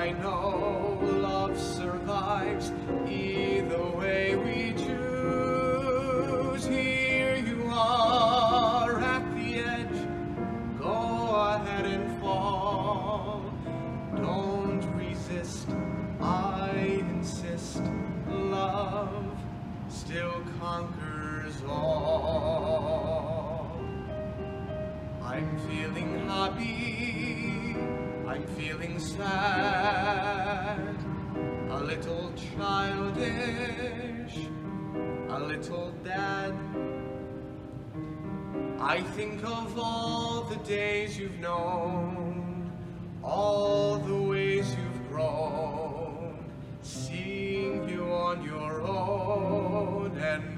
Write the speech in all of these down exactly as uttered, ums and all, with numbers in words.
I know love survives either way we choose. Here you are at the edge, go ahead and fall. Don't resist, I insist, love still conquers all. I'm feeling happy, I'm feeling sad, a little childish, a little dead. I think of all the days you've known, all the ways you've grown, seeing you on your own, and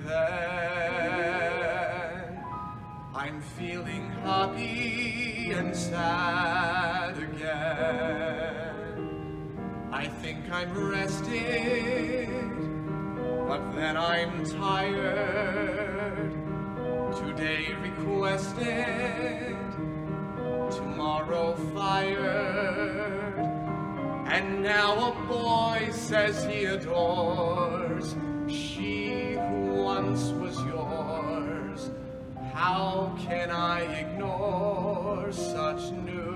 then I'm feeling happy and sad again. I think I'm rested, but then I'm tired. Today requested, tomorrow fired, and now a boy says he adores she who once was yours. How can I ignore such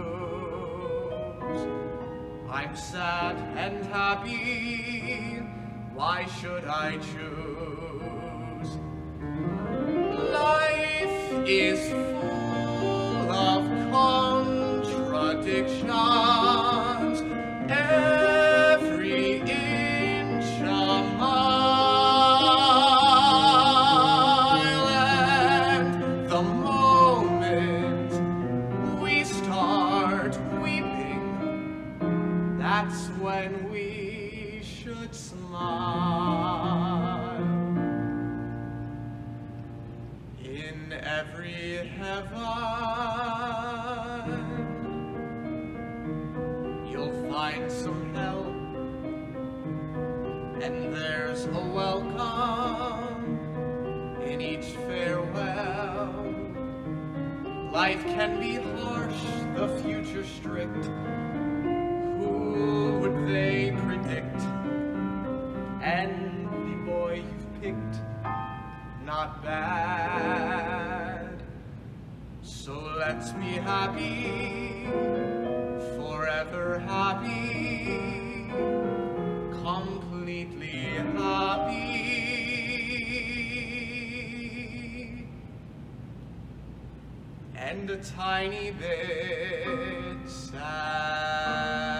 news? I'm sad and happy, why should I choose? Life is full of contradictions, every inch a mile, and the moment we start weeping, that's when we should smile. In every heaven, you'll find some hell, and there's a welcome in each farewell. Life can be harsh, the future strict. Who would they predict? And the boy you've picked, not bad. So let's be happy, forever happy, completely happy, and a tiny bit sad.